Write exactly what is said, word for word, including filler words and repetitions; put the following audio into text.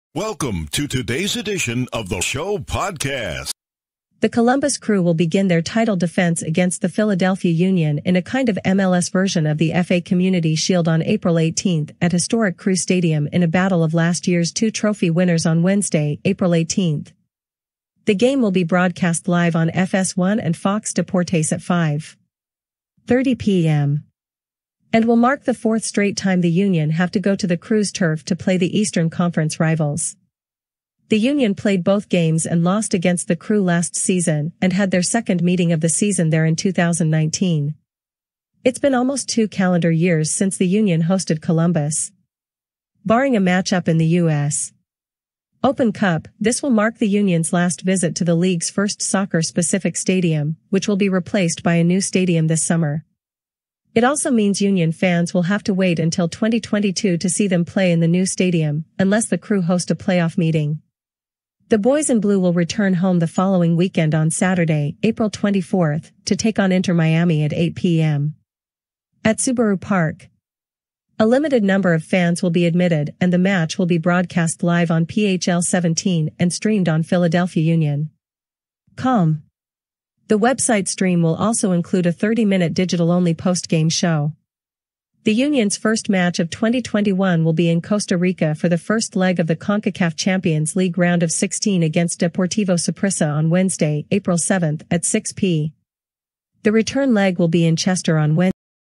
Welcome to today's edition of the Show Podcast. The Columbus Crew will begin their title defense against the Philadelphia Union in a kind of M L S version of the F A Community Shield on April eighteenth at historic Crew Stadium in a battle of last year's two trophy winners on Wednesday, April eighteenth. The game will be broadcast live on F S one and Fox Deportes at five thirty p m and will mark the fourth straight time the Union have to go to the Crew's turf to play the Eastern Conference rivals. The Union played both games and lost against the Crew last season and had their second meeting of the season there in two thousand nineteen. It's been almost two calendar years since the Union hosted Columbus. Barring a matchup in the U S Open Cup, this will mark the Union's last visit to the league's first soccer-specific stadium, which will be replaced by a new stadium this summer. It also means Union fans will have to wait until twenty twenty-two to see them play in the new stadium, unless the Crew host a playoff meeting. The Boys in Blue will return home the following weekend on Saturday, April twenty-fourth, to take on Inter Miami at eight p m at Subaru Park. A limited number of fans will be admitted and the match will be broadcast live on P H L seventeen and streamed on Philadelphia Union dot com. The website stream will also include a thirty-minute digital-only post-game show. The Union's first match of twenty twenty-one will be in Costa Rica for the first leg of the CONCACAF Champions League round of sixteen against Deportivo Saprissa on Wednesday, April seventh at six p m The return leg will be in Chester on Wednesday.